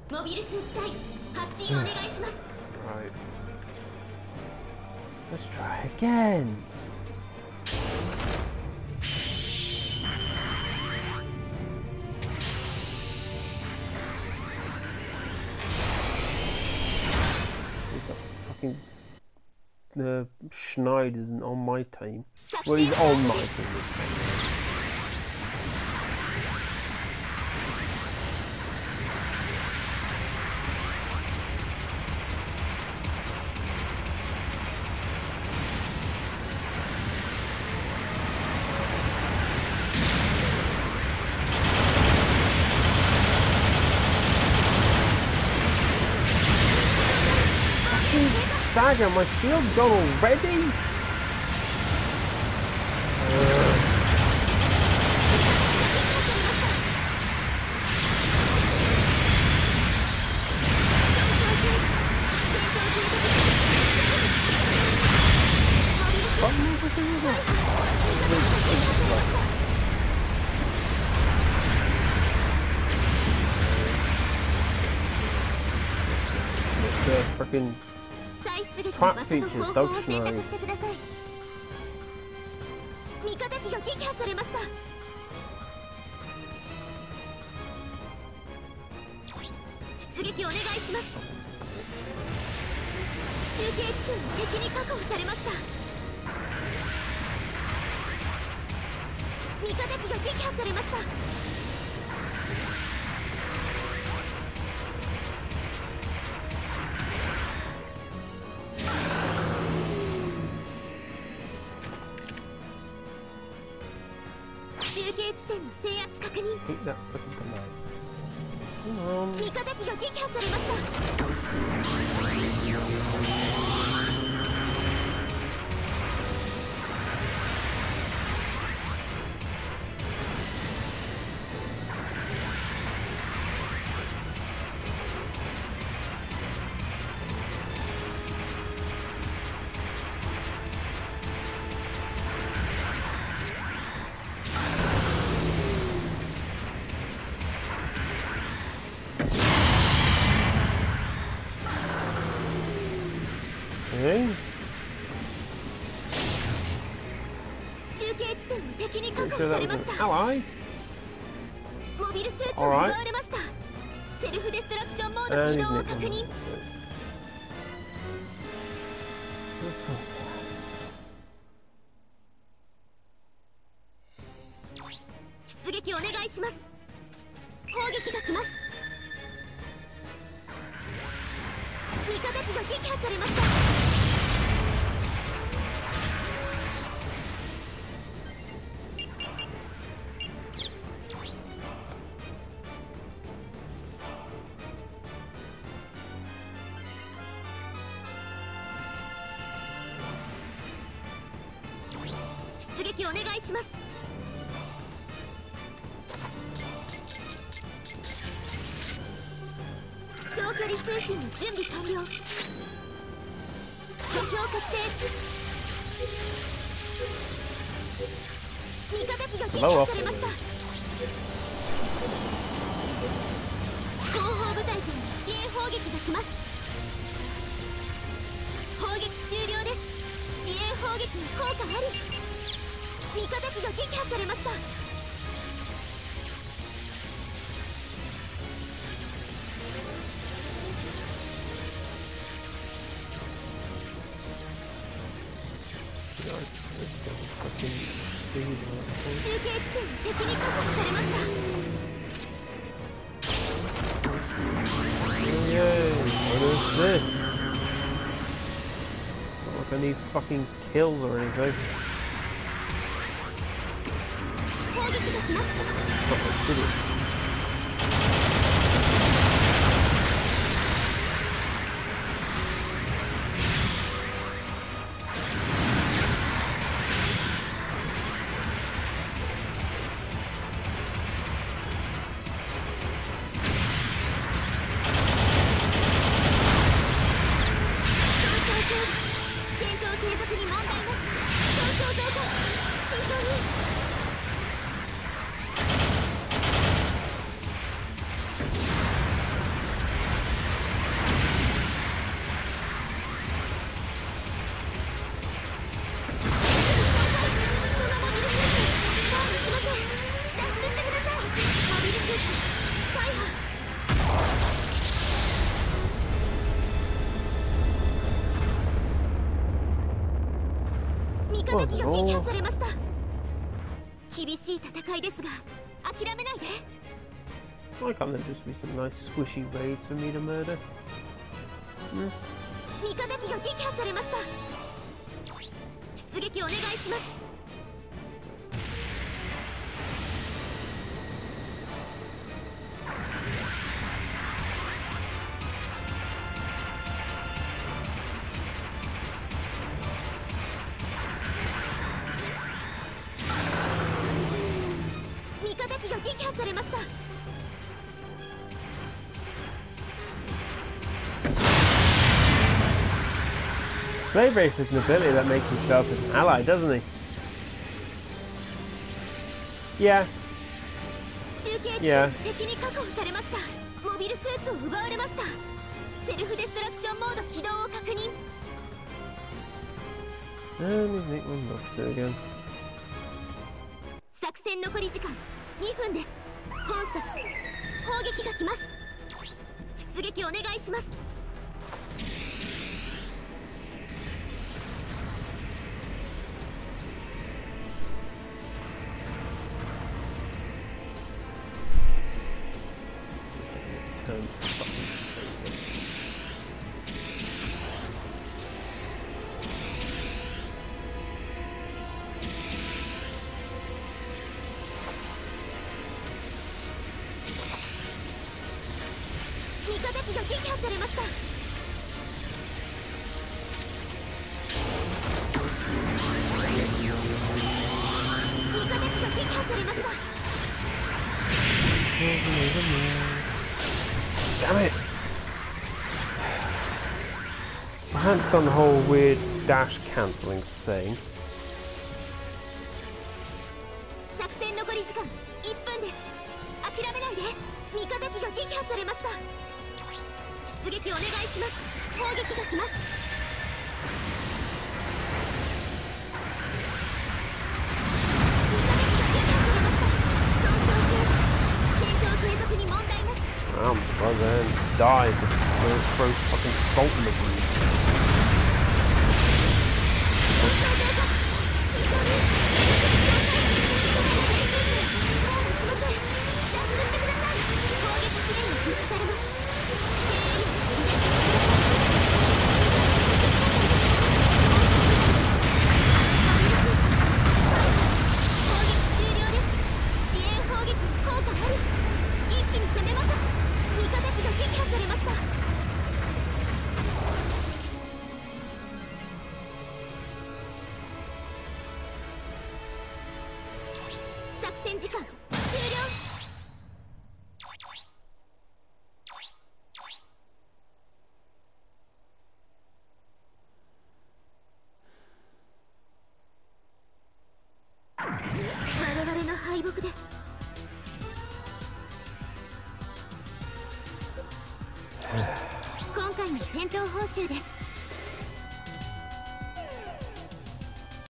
モビルスーツ隊発進お願いします。 Right. Let's try again. The Schneid isn't on my team. Well, he's on my team. Dagger, my shield's gone already? Freaking trap features, don't know. 味方機が撃破されました。出撃お願いします。中継地点を敵に確保されました。味方機が撃破されました。中継地点の制圧確認。味方機が撃破されました。中継地点を敵に確保されました。モビルスーツを奪われました。セルフデストラクションモード起動を確認。出撃お願いします。砲撃が来ます。味方機が撃破されました。出撃お願いします。長距離通信の準備完了。目標確定。味方機が撃破されました。後方部隊からの支援砲撃が来ます。砲撃終了です。支援砲撃の効果あり。味方機が撃破されました。中継地点を敵に確保されました。 I need fucking kills or anything. 攻撃が来ます。戦闘継続に問題なし。損傷増加。慎重に。 敵が撃破されました。厳しい戦いですが諦めないで。 Why can't there just be some nice squishy raids for me to murder? 味方機が撃破されました。出撃お願いします。味方機が撃破されました。 Blade Race is an ability that makes him show up as an ally, doesn't he? Yeah. Yeah. 敵に確保されました。モビルスーツを奪われました。セルフデストラクションモード起動を確認。 And we make one boxer again. 作戦残り時間2分です。本作戦砲撃が来ます。出撃お願いします。 味方機が撃破されました。味方機が撃破されました。 Damn it! I hadn't done the whole weird dash cancelling thing. 作戦残り時間1分です。諦めないで。味方機が撃破されました。 出撃お願いします。砲撃が来ます。味方機が撃破されました。損傷中。戦闘継続に問題なし。 Oh, my brother died. Throw fucking salt in the wound. 損傷増加。慎重に。もう撃ちません。脱出してください。砲撃支援が実施されます。 作戦時間終了。我々の敗北です。今回の戦闘報酬です。